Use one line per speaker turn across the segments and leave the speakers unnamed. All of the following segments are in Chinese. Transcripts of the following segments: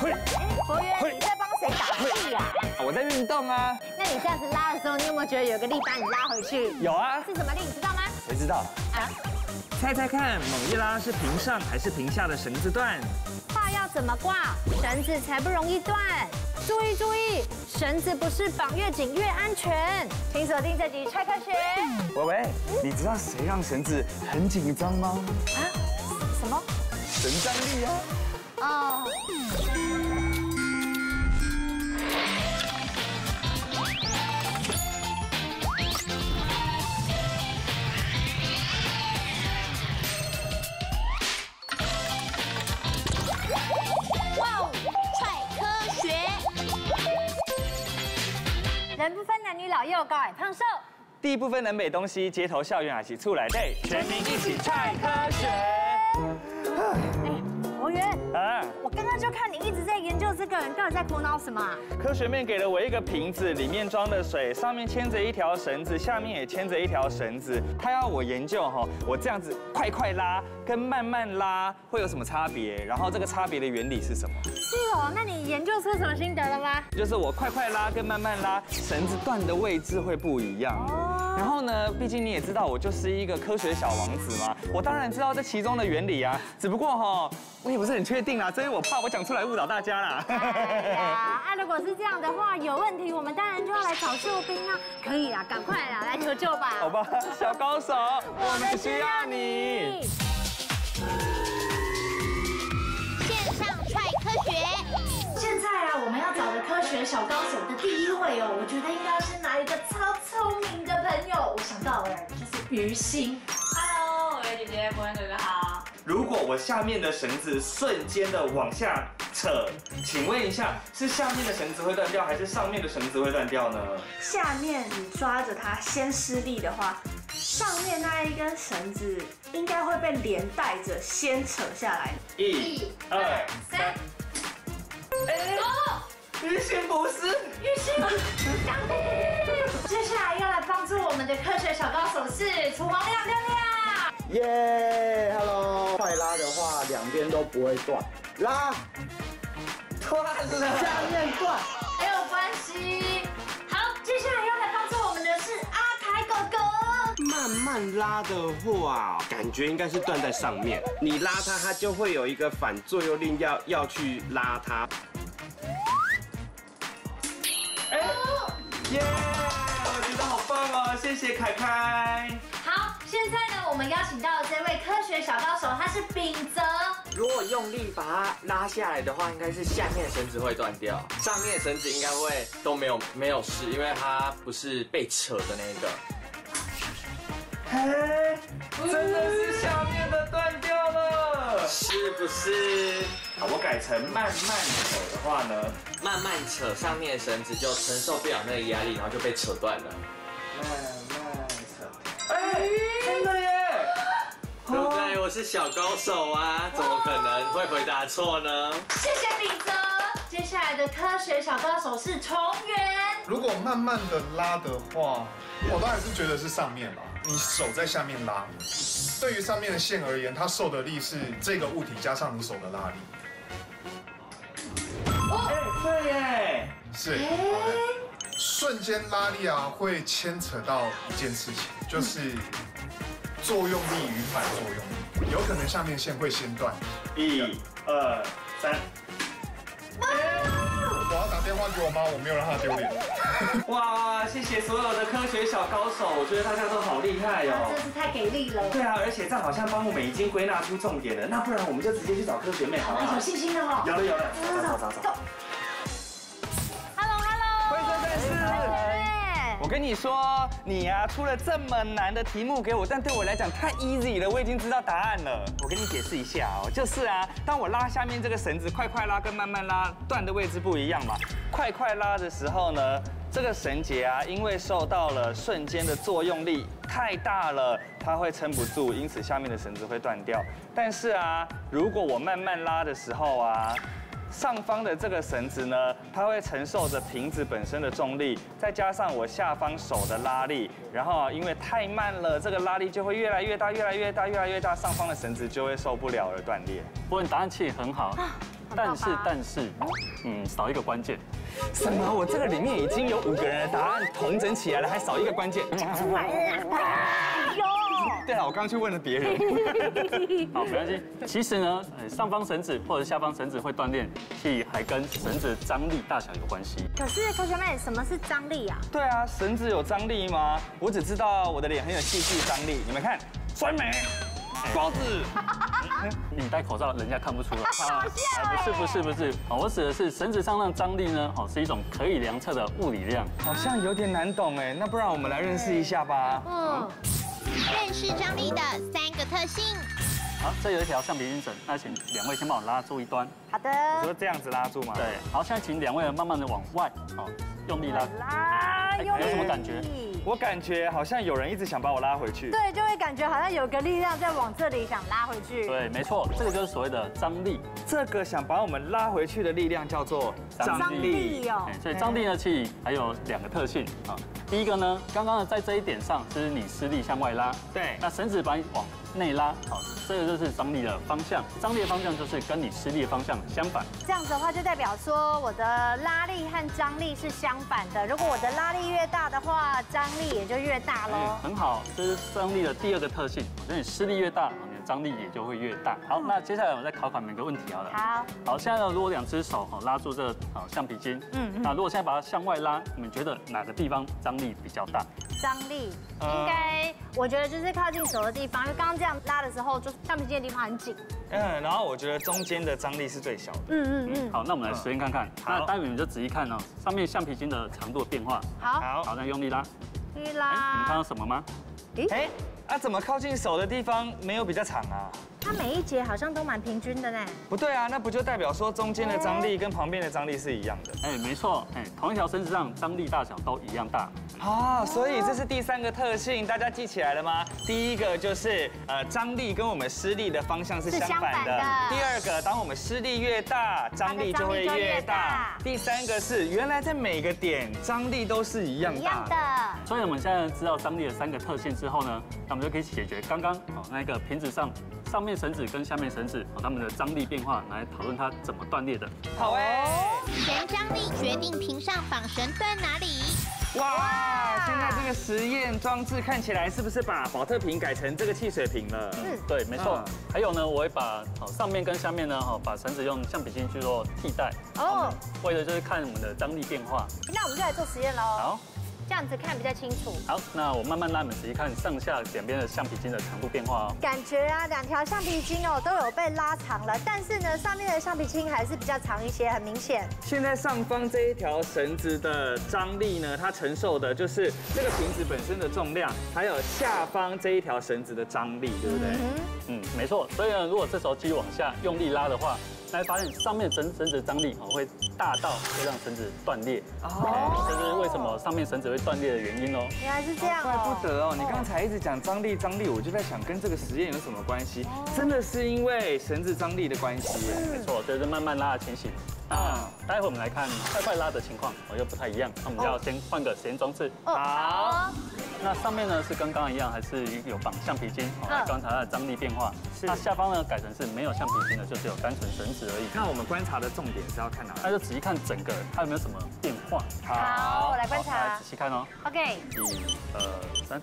博源，你在帮谁打气呀？
我在运动啊。
那你这样子拉的时候，你有没有觉得有个力把你拉回去？
有啊。
是什么力？你知道吗？
谁知道？
啊？
猜猜看，猛一拉是平上还是平下的绳子断？
话要怎么挂，绳子才不容易断？注意注意，绳子不是绑越紧越安全。请锁定这集《踹科学》。
喂，你知道谁让绳子很紧张吗？
啊？什么？
绳张力啊。
哦。人不分男女老幼，高矮胖瘦。
第一部分南北东西，街头校园还是出来对，全民一起踹科学。
博源
啊，
我刚刚就看你一直在研究这个，你到底在苦恼什么啊？
科学面给了我一个瓶子，里面装的水，上面牵着一条绳子，下面也牵着一条绳子。他要我研究哈，我这样子快快拉跟慢慢拉会有什么差别？然后这个差别的原理是什么？
是哦，那你研究出什么心得了吗？
就是我快快拉跟慢慢拉，绳子断的位置会不一样。然后呢，毕竟你也知道我就是一个科学小王子嘛，我当然知道这其中的原理啊，只不过哈，我也不是很确定啦，所以我怕我讲出来误导大家啦。
如果是这样的话，有问题我们当然就要来找救兵啊！可以啦，赶快啦，来求救吧！
好吧，小高手，我们需要你。
线上踹科学。
现在啊，我们要找的科学小高手的第一位哦，我觉得应该是拿一个超聪明的朋友。我想到了，就是于心。
Hello，我姐姐，博源哥哥好。
如果我下面的绳子瞬间的往下扯，请问一下，是下面的绳子会断掉，还是上面的绳子会断掉呢？
下面你抓着它先施力的话，上面那一根绳子应该会被连带着先扯下来。
1、2、3。哎，于心不是，
于心，刚接下来要来帮助我们的科学小高手是厨房亮亮亮。
耶 ，Hello， 快拉的话两边都不会断，拉，
断了，
下面断，
没有关系。好，接下来要来帮助我们的是阿凯哥哥。
慢慢拉的话，感觉应该是断在上面。你拉它，它就会有一个反作用力要去拉它。
哎，耶，我觉得好棒哦，谢谢凯凯。
好，现在呢，我们邀请到的这位科学小高手，他是秉泽。
如果用力把它拉下来的话，应该是下面的绳子会断掉，上面的绳子应该会都没有事，因为它不是被扯的那个。
哎，真的是下面的断掉了，
是不是？
好，我改成慢慢扯的话呢，
慢慢扯，上面的绳子就承受不了那个压力，然后就被扯断了。
慢慢扯，哎，真的耶！
对不对？我是小高手啊，怎么可能会回答错呢？
谢谢秉泽。接下来的科学小高手是重源。
如果慢慢的拉的话，我当然是觉得是上面啦。你手在下面拉，对于上面的线而言，它受的力是这个物体加上你手的拉力。
哎，对耶，
是。好的。瞬间拉力啊，会牵扯到一件事情，就是作用力与反作用力，有可能下面线会先断。
1、2、3。
我要打电话给我妈，我没有让她丢脸。
哇，谢谢所有的科学小高手，我觉得大家都好厉害哦，
真是太给力了。
对啊，而且这样好像帮我们已经归纳出重点了，那不然我们就直接去找科学妹好不好？
有信心的哦。
有了，走。
Hello，
辉哥战士。我跟你说，你呀出了这么难的题目给我，但对我来讲太 easy 了，我已经知道答案了。我跟你解释一下哦，就是啊，当我拉下面这个绳子，快快拉跟慢慢拉断的位置不一样嘛。快快拉的时候呢，这个绳结啊，因为受到了瞬间的作用力太大了，它会撑不住，因此下面的绳子会断掉。但是啊，如果我慢慢拉的时候啊，上方的这个绳子呢，它会承受着瓶子本身的重力，再加上我下方手的拉力，然后因为太慢了，这个拉力就会越来越大，上方的绳子就会受不了而断裂。
不过你答案其实很好。 但是，少一个关键。
什么？我这个里面已经有5个人的答案统整起来了，还少一个关键。对了，我刚去问了别人。
好，没关系。其实呢，上方绳子或者下方绳子会断裂，其实还跟绳子张力大小有关系。
可是同学们，什么是张力啊？
对啊，绳子有张力吗？我只知道我的脸很有戏剧张力。你们看，酸梅、包子。
你戴口罩，人家看不出来。不是，我指的是绳子上的张力呢，是一种可以量测的物理量。
好像有点难懂哎，那不然我们来认识一下吧。
认识张力的3个特性。
好，这有一条橡皮筋绳，那请2位先帮我拉住一端。
好的。
你说这样子拉住吗？
对。好，现在请2位慢慢的往外，用力拉。有什么感觉？
我感觉好像有人一直想把我拉回去。
对，就会感觉好像有个力量在往这里想拉回去。
对，没错，这个就是所谓的张力。
这个想把我们拉回去的力量叫做
张力哦。
所以张力呢，其实还有2个特性啊。第一个呢，刚刚在这一点上，就是你施力向外拉。
对。
那绳子把你往内拉，好，这个就是张力的方向。张力的方向就是跟你施力的方向相反。
这样子的话，就代表说我的拉力和张力是相反的。如果我的拉力越大的话，张力也就越大喽。
很好，这是张力的第2个特性。所以你施力越大，你的张力也就会越大。好，那接下来我再考每个问题好了。好，现在呢，如果2只手拉住这个橡皮筋，那如果现在把它向外拉，你们觉得哪个地方张力比较大？
张力应该，我觉得就是靠近手的地方，因为刚刚这样拉的时候，就是橡皮筋的地方很紧。
然后我觉得中间的张力是最小的。
好，那我们来实验看看。那待会你们就仔细看上面橡皮筋的长度的变化。好，那用力拉。
你们
看到什么吗？
怎么靠近手的地方没有比较长啊？
它每一节好像都蛮平均的呢。
不对啊，那不就代表说中间的张力跟旁边的张力是一样的？
没错，同一条绳子上张力大小都一样大。
所以这是第3个特性，大家记起来了吗？第一个就是张力跟我们施力的方向是相反的。第2个，当我们施力越大，张力就会越大。第3个是原来在每个点张力都是一样大的。
所以我们现在知道张力的3个特性之后呢，那我们就可以解决刚刚那个瓶子上面绳子跟下面绳子它们的张力变化，来讨论它怎么断裂的。
好
前张力决定瓶上绑绳断哪里。
哇！现在这个实验装置看起来是不是把保特瓶改成这个汽水瓶了？
对，没错。还有呢，我会把上面跟下面呢，把绳子用橡皮筋去做替代。为了就是看我们的张力变化。
那我们就来做实验喽。
好。
这样子看比较清楚。
好，那我慢慢拉，你们仔细看上下两边的橡皮筋的长度变化哦。
感觉啊，2条橡皮筋都有被拉长了，但是呢，上面的橡皮筋还是比较长一些，很明显。
现在上方这一条绳子的张力呢，它承受的就是这个瓶子本身的重量，还有下方这一条绳子的张力，对不对？
没错。所以呢，如果这时候继续往下用力拉的话，那会发现上面绳子的张力会大到会让绳子断裂。这就是为什么上面绳子会断裂的原因哦。
原来是这样，
怪不得哦。你刚才一直讲张力，我就在想跟这个实验有什么关系？真的是因为绳子张力的关系。
没错，这是慢慢拉的情形。待会我们来看快拉的情况，又不太一样。那我们就要先换个实验装置。
好。
那上面呢是跟刚刚一样，还是有绑橡皮筋来观察它的张力变化。那下方呢改成是没有橡皮筋的，就只有单纯绳子而已。
那我们观察的重点是要看哪里？
那就仔细看整个它有没有什么变化。
好，我来观察。
来仔细看哦。
OK。
1、2、3。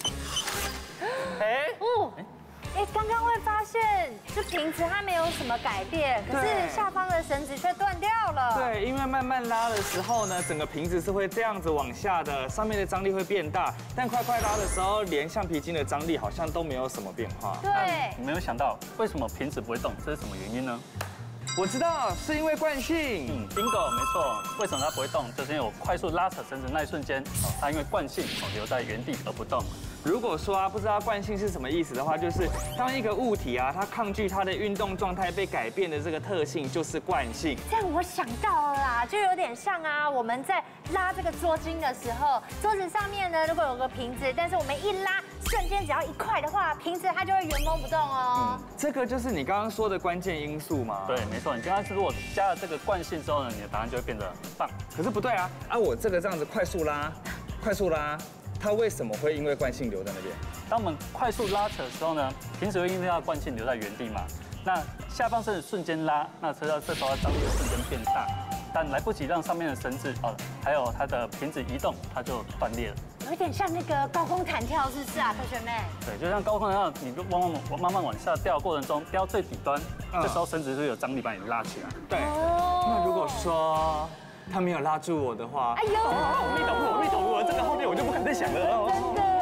刚刚会发现，就瓶子它没有什么改变，可是下方的绳子却断掉了。
对，因为慢慢拉的时候呢，整个瓶子是会这样子往下的，上面的张力会变大，但快拉的时候，连橡皮筋的张力好像都没有什么变化。
对，
你没有想到为什么瓶子不会动，这是什么原因呢？
我知道，是因为惯性。
bingo， 没错。为什么它不会动？就是因为我快速拉扯绳子那一瞬间，它因为惯性留在原地而不动。
如果说不知道惯性是什么意思的话，就是当一个物体它抗拒它的运动状态被改变的这个特性，就是惯性。
这样我想到了啦，就有点像我们在拉这个桌巾的时候，桌子上面呢如果有个瓶子，但是我们一拉，瞬间只要1块的话，瓶子它就会原封不动哦。
这个就是你刚刚说的关键因素吗？
对，没错。你刚刚如果加了这个惯性之后呢，你的答案就会变得很棒。
可是不对啊，我这个这样子快速拉。它为什么会因为惯性留在那边？
当我们快速拉扯的时候呢，瓶子会因为它的惯性留在原地嘛。 那下方绳子瞬间拉，那这时候张力会瞬间变大，但来不及让上面的绳子还有它的瓶子移动，它就断裂了。
有点像那个高空弹跳，是不是啊，同学妹？
对，就像高空弹跳，你就慢慢往下掉的过程中，掉到最底端，这时候绳子就有张力把你拉起来。
对。那如果说他没有拉住我的话，
哎呦，
我没走路，这个后面我就不敢再想了。
真的。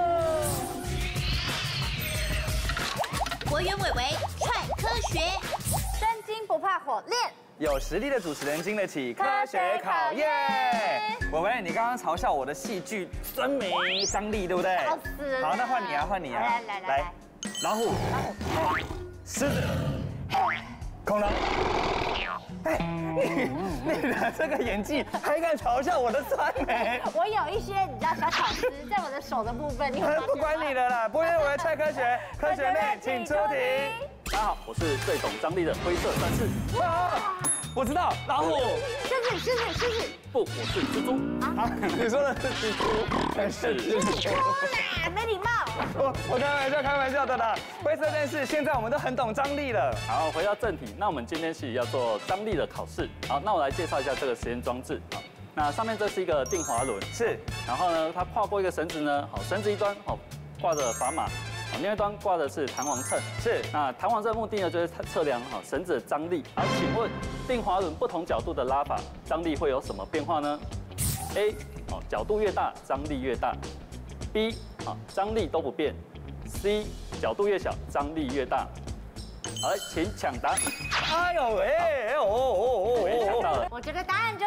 国元伟伟踹科学，
真金不怕火炼。
有实力的主持人经得起科学考验。伟伟，你刚刚嘲笑我的戏剧真没张力，对不对？
笑死了。
好，那换你啊，来，老虎，狮子，恐龙。哎，你的这个演技还敢嘲笑我的酸梅？
我有一些你知道小巧思在我的手的部分，你
不管你的啦，不愿我来踹科学，科学妹请出题。
大家好，我是最懂张力的灰色战士。
我知道，老虎。
狮子。
不，我是蜘蛛。
啊，你说的是蜘蛛，
是
蜘蛛啦，没礼貌。
我开玩笑的啦。灰色战士，现在我们都很懂张力了。
好，回到正题，那我们今天是要做张力的考试。好，那我来介绍一下这个实验装置。好，那上面这是一个定滑轮，
是。然
后呢，它跨过一个绳子呢，好，绳子一端挂着砝码。另外一端挂的是弹簧秤，
是。
那弹簧秤的目的呢，就是测量绳子的张力。好，请问定滑轮不同角度的拉法，张力会有什么变化呢 ？A， 角度越大，张力越大。B， 张力都不变。C， 角度越小，张力越大。好，请抢答。
哎呦
抢到了。
我觉得答案就是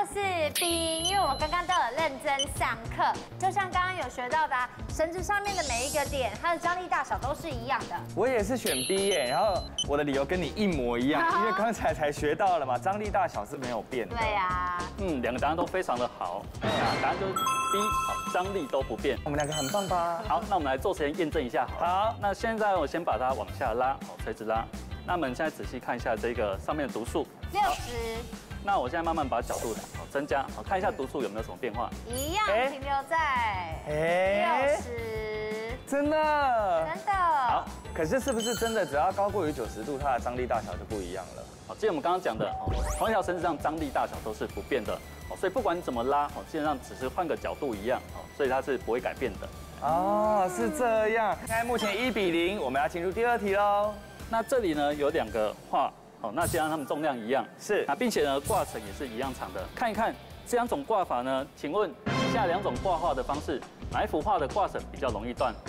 B， 因为我刚刚都有认真上课，就像刚刚有学到的，绳子上面的每一个点，它的张力大小都是一样的。
我也是选 B 耶，然后我的理由跟你一模一样，因为刚才学到了嘛，张力大小是没有变的。
对呀。
两个答案都非常的好。答案就是 B， 好，张力都不变。
我们两个很棒吧？
好，那我们来做实验验证一下。好，那现在我先把它往下拉，垂直拉。那我们现在仔细看一下这个上面的读数
，60。
那我现在慢慢把角度增加，看一下读数有没有什么变化。
一样停留在60。
真的。
好，
可是是不是真的只要高过于90度，它的张力大小就不一样了？
好，记得我们刚刚讲的，同一条绳子上张力大小都是不变的，所以不管你怎么拉，基本上只是换个角度一样，所以它是不会改变的。
哦，是这样。现在目前1比0，我们要进入第2题喽。
那这里呢有2个画，那既然它们重量一样，
是，
并且呢挂绳也是一样长的。看一看这2种挂法呢，请问以下2种挂画的方式，哪一幅画的挂绳比较容易断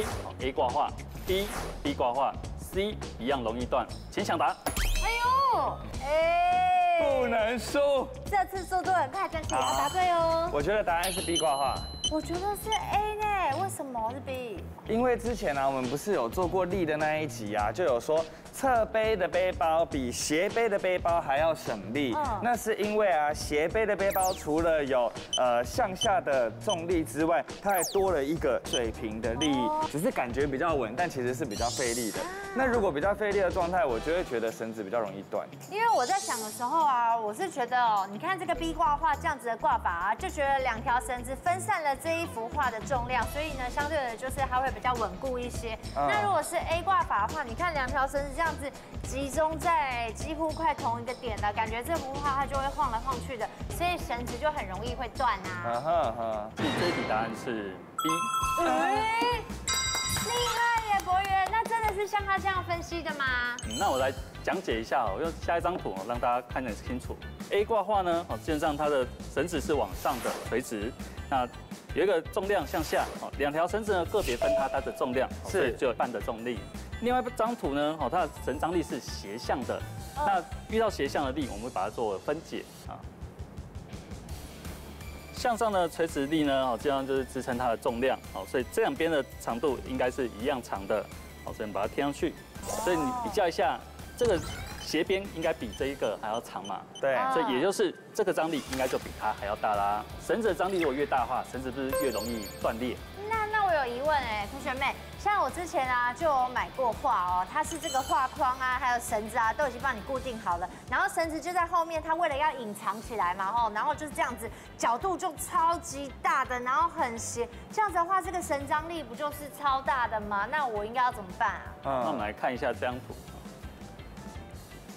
？A 挂画 ，B 挂画 ，C 一样容易断，请抢答。
哎呦，
不能输。
这次速度很快，但是也要答对哦。
我觉得答案是 B 挂画。
我觉得是 A 呢，为什么是 B？
因为之前呢，我们不是有做过力的那一集啊，就有说侧背的背包比斜背的背包还要省力。那是因为啊，斜背的背包除了有向下的重力之外，它还多了一个水平的力，只是感觉比较稳，但其实是比较费力的。那如果比较费力的状态，我就会觉得绳子比较容易断。
因为我在想的时候啊，我是觉得你看这个 B 挂画这样子的挂法啊，就觉得2条绳子分散了这一幅画的重量，所以呢，相对的就是它会比较稳固一些。那如果是 A 挂法的话，你看2条绳子这样子集中在几乎快同一个点了，感觉这幅画它就会晃来晃去的，所以绳子就很容易会断啊。
所以这一题答案是 B。
厉害耶，博源，那真的是像他这样分析的吗？
那我来讲解一下，我用下一张图让大家看得清楚。A 挂画呢，基本上它的绳子是往上的垂直，那有一个重量向下，2条绳子呢个别分它的重量，所以就有半的重力。另外一张图呢，它的绳张力是斜向的，那遇到斜向的力，我们会把它做分解啊。向上的垂直力呢，基本上就是支撑它的重量，所以这2边的长度应该是一样长的，所以我们把它贴上去。所以你比较一下，这个斜边应该比这一个还要长嘛？
对，
所以也就是这个张力应该就比它还要大啦。绳子的张力如果越大的话，绳子不是越容易断裂？
那我有疑问同学妹，像我之前啊就有买过画哦，它是这个画框啊，还有绳子啊都已经帮你固定好了，然后绳子就在后面，它为了要隐藏起来嘛然后就是这样子，角度就超级大的，然后很斜，这样子的话，这个绳张力不就是超大的吗？那我应该要怎么办啊？
那我们来看一下这张图。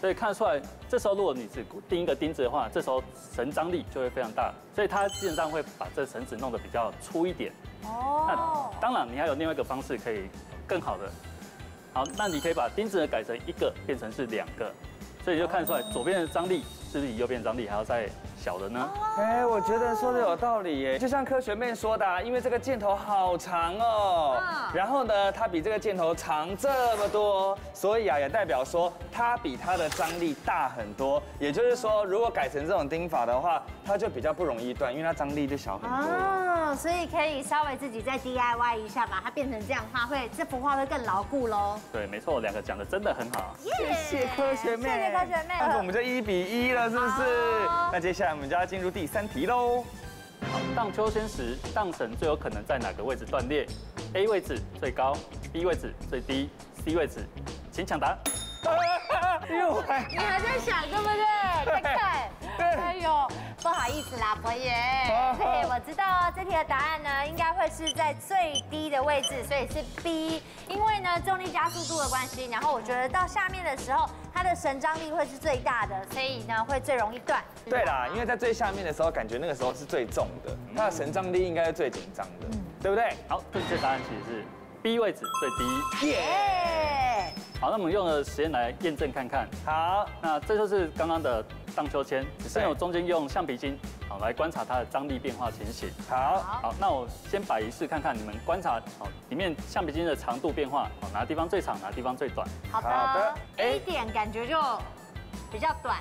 所以看得出来，这时候如果你只钉一个钉子的话，这时候绳张力就会非常大，所以它基本上会把这绳子弄得比较粗一点。哦。那当然，你还有另外一个方式可以更好的。好，那你可以把钉子呢改成1个，变成是2个，所以就看出来左边的张力是不是比右边的张力还要再小的呢？
哎，我觉得说的有道理耶，就像科学妹说的，因为这个箭头好长哦，然后呢，它比这个箭头长这么多，所以啊，也代表说它比它的张力大很多。也就是说，如果改成这种钉法的话，它就比较不容易断，因为它张力就小很多。
哦，所以可以稍微自己再 DIY 一下，把它变成这样的话，这幅画会更牢固喽。
对，没错，2个讲的真的很好。
谢谢科学妹，
谢谢科学妹。
那我们就1比1了，是不是？那接下来我们就要进入第3题喽。
好，荡秋千时，荡绳最有可能在哪个位置断裂 ？A 位置最高 ，B 位置最低 ，C 位置，请抢答。
你还在想对不对？看看，哎呦，不好意思啦，博爷。对，我知道这题的答案呢，应该会是在最低的位置，所以是 B。因为呢，重力加速度的关系，然后我觉得到下面的时候，它的绳张力会是最大的，所以呢会最容易断。
对啦，因为在最下面的时候，感觉那个时候是最重的，它的绳张力应该是最紧张的，对不对？
好，正确答案其实是 B 位置最低。
耶！
好，那我们用的实验来验证看看。好，那这就是刚刚的荡秋千，只是我中间用橡皮筋好来观察它的张力变化情形。好，那我先摆一试看看，你们观察里面橡皮筋的长度变化，哪地方最长，哪地方最短。
好的 ，A 点感觉就比较短。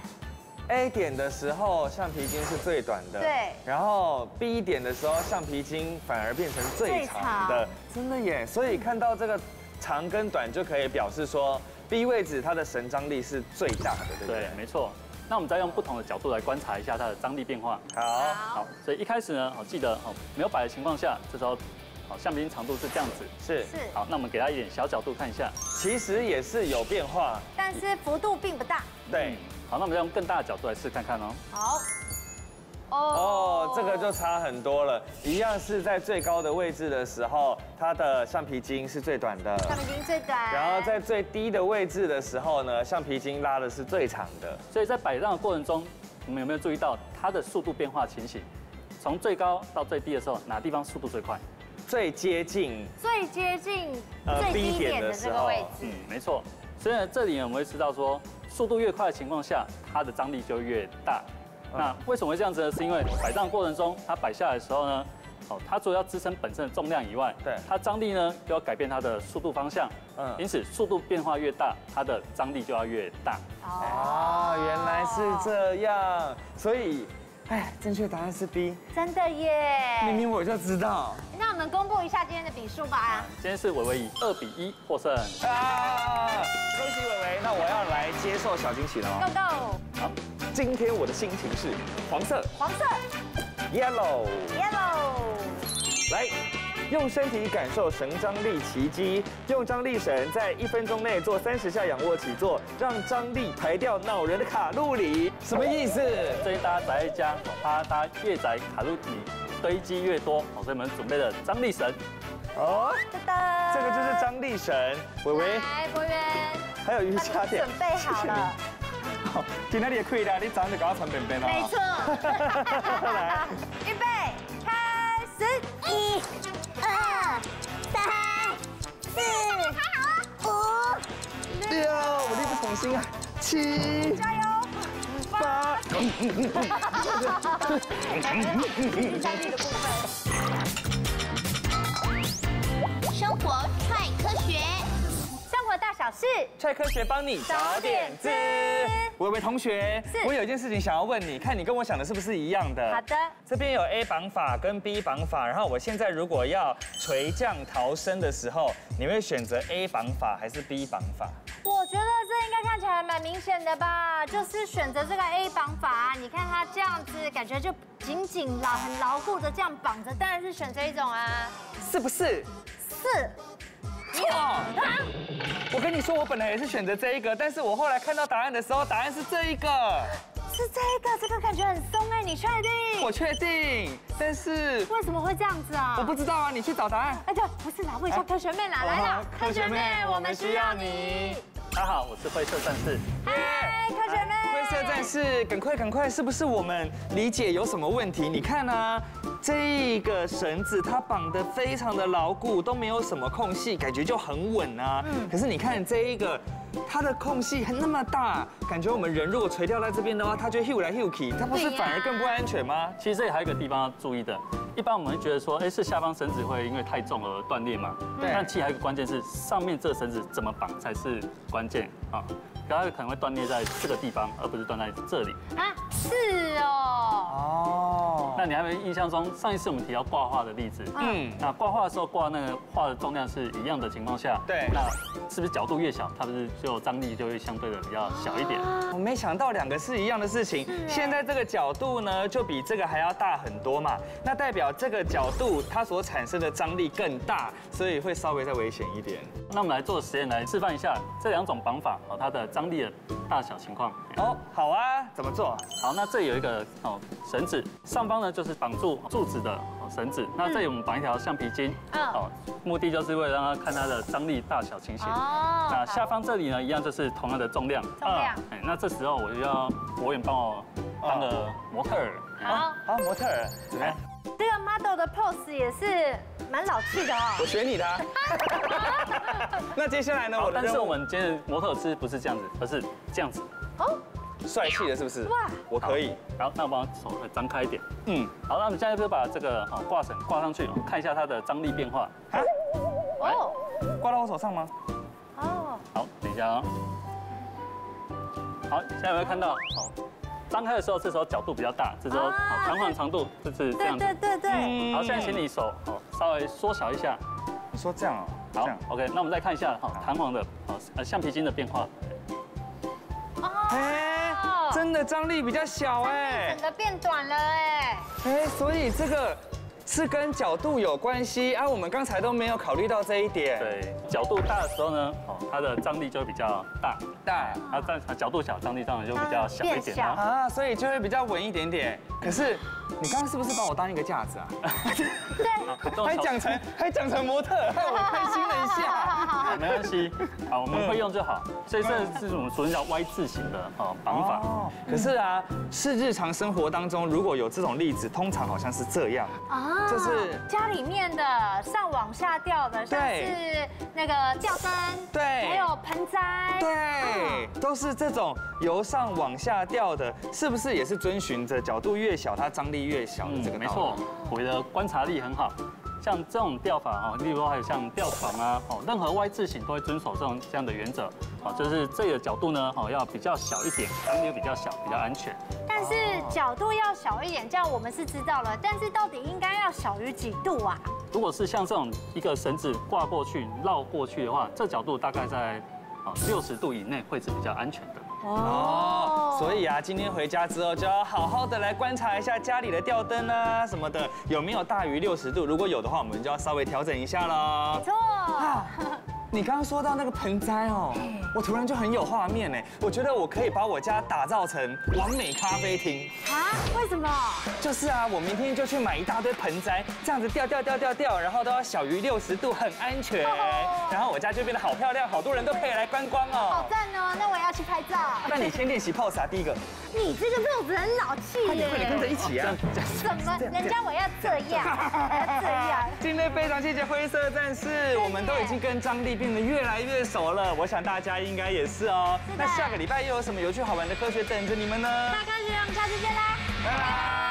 A 点的时候，橡皮筋是最短的。
对。
然后 B 点的时候，橡皮筋反而变成最长的。真的耶！所以看到这个长跟短，就可以表示说 B 位置它的绳张力是最大的，对不对？
对，没错。那我们再用不同的角度来观察一下它的张力变化。好，所以一开始呢，记得没有摆的情况下，这时候橡皮筋长度是这样子。是。好，那我们给它一点小角度看一下，
其实也是有变化，
但是幅度并不大。
对。
好，那我们再用更大的角度来试看看哦。
好。
哦，这个就差很多了。一样是在最高的位置的时候，它的橡皮筋是最短的。
橡皮筋最短。
然后在最低的位置的时候呢，橡皮筋拉的是最长的。
所以在摆荡的过程中，你们有没有注意到它的速度变化情形？从最高到最低的时候，哪地方速度最快？
最接近
最低点的这个位置。
没错。所以呢，这里我们会知道说，速度越快的情况下，它的张力就越大。那为什么会这样子呢？是因为摆荡过程中，它摆下来的时候呢，它除了要支撑本身的重量以外，对，它张力呢就要改变它的速度方向。因此速度变化越大，它的张力就要越大。
原来是这样。所以，正确答案是 B。
真的耶！
明明我就知道。
那我们公布一下今天的比数吧。
今天是伟伟以2比1获胜。
恭喜伟伟！那我要来接受小惊喜了吗
？Go go！
好，今天我的心情是黄色。
黄色。
Yellow。
Yellow。
来，用身体感受绳张力奇迹，用张力绳在1分钟内做30下仰卧起坐，让张力排掉恼人的卡路里。什么意思？
所以大家宅在家，怕大家越宅卡路里堆积越多，所以我们准备了张力绳。
这个就是张力绳。伟伟，
来，博源，
还有瑜伽垫，
准备好了。
好，今天你也可以啦，你早上就给我穿便便了。
没错。来，预备，开始！1、2、3、4、5、
6，我力不从心啊！7，
加油！8，张力的部分。
生活踹科学，
生活大小事，
踹科学帮你找点子。伟伟同学，我有一件事情想要问你，看你跟我想的是不是一样的？
好的。这
边有 A 绑法跟 B 绑法，然后我现在如果要垂降逃生的时候，你会选择 A 绑法还是 B 绑法？
我觉得这应该看起来蛮明显的吧，就是选择这个 A 绑法。你看它这样子，感觉就紧紧很牢固的这样绑着，当然是选这一种啊，
是不是？
是。
错！我跟你说，我本来也是选择这一个，但是我后来看到答案的时候，答案是这一个。
是这个感觉很松哎，你确定？
我确定，但是
为什么会这样子啊？
我不知道啊，你去找答案。
对，不是啦，问一下科学妹啦，来啦，科学妹，我们需要你。
大家好，我是灰色战士。
嗨，科学妹。
灰色战士，赶快，是不是我们理解有什么问题？你看啊，这个绳子它绑得非常的牢固，都没有什么空隙，感觉就很稳啊。可是你看这一个，它的空隙那么大，感觉我们人如果垂吊在这边的话，它就 hit 来 hit去，它不是反而更不安全吗？
其实这里还有一个地方要注意的，一般我们会觉得说，是下方绳子会因为太重而断裂嘛？
对。
但其实还有一个关键是上面这个绳子怎么绑才是关键啊。它可能会断裂在这个地方，而不是断在这里。
啊，是哦。
那你还有没有印象中上一次我们提到挂画的例子？那挂画的时候挂那个画的重量是一样的情况下，
对，
那是不是角度越小，它不是就张力就会相对的比较小一点？
我没想到两个是一样的事情。现在这个角度呢，就比这个还要大很多嘛，那代表这个角度它所产生的张力更大，所以会稍微再危险一点。
那我们来做实验来示范一下这两种绑法它的张力的大小情况。
好啊，怎么做？
好，那这里有一个绳子，上方呢就是绑住柱子的绳子，那这里我们绑一条橡皮筋，目的就是为了让它看它的张力大小倾斜。那下方这里呢，一样就是同样的重量。那这时候我就要博远帮我当个模特儿。
好，模特儿怎么样？
这个 model 的 pose 也是蛮老气的哦。
我学你的。那接下来呢？
但是我们今天的模特不是这样子，而是这样子。
帅气的，是不是？哇，我可以。
好，那我把手张开一点。好，那我们现在就把这个挂绳挂上去，看一下它的张力变化。
挂到我手上吗？
好，等一下哦。好，现在有没有看到？张开的时候，这时候角度比较大，这时候弹簧长度就是这样子。
对。
好，现在请你手稍微缩小一下。
你说这样哦？
好 ，OK， 那我们再看一下弹簧的橡皮筋的变化。
真的张力比较小
整个变短了
所以这个是跟角度有关系啊。我们刚才都没有考虑到这一点。
对，角度大的时候呢，它的张力就会比较大。它角度小，张力当然就比较小一点
啊，所以就会比较稳一点点。可是你刚刚是不是把我当一个架子啊？对，还讲成模特，害我开心了一下。
没关系，好，我们会用就好。所以这是我们属于叫 Y 字形的绑法。
可是啊，是日常生活当中如果有这种例子，通常好像是这样就是
家里面的上往下吊的，像是那个吊灯，
对，
还有盆栽，
对，都是这种由上往下吊的，是不是也是遵循着角度越小，它张力越小的这个道理？
没错，我的观察力很好。像这种吊法例如说还有像吊床啊，任何 Y 字形都会遵守这样的原则，就是这个角度呢，要比较小一点，张力比较小，比较安全。
但是角度要小一点，这样我们是知道了。但是到底应该要小于几度啊？
如果是像这种一个绳子挂过去、绕过去的话，这角度大概在60度以内会是比较安全的。
所以啊，今天回家之后就要好好的来观察一下家里的吊灯啊什么的有没有大于60度，如果有的话，我们就要稍微调整一下了。
没错。
你刚刚说到那个盆栽我突然就很有画面我觉得我可以把我家打造成完美咖啡厅
为什么？
就是啊，我明天就去买一大堆盆栽，这样子吊，然后都要小于60度，很安全。然后我家就变得好漂亮，好多人都可以来观光
好赞哦！那我要去拍照。
那你先练习 pose 第一个。
你这个pose很老气耶！
快点跟着一起啊！
怎么？人家我要这样，
今天非常谢谢灰色战士，我们都已经跟张力变得越来越熟了，我想大家应该也是哦。那下个礼拜又有什么有趣好玩的科学等着你们呢？
大科学，我们下次见啦！
拜拜。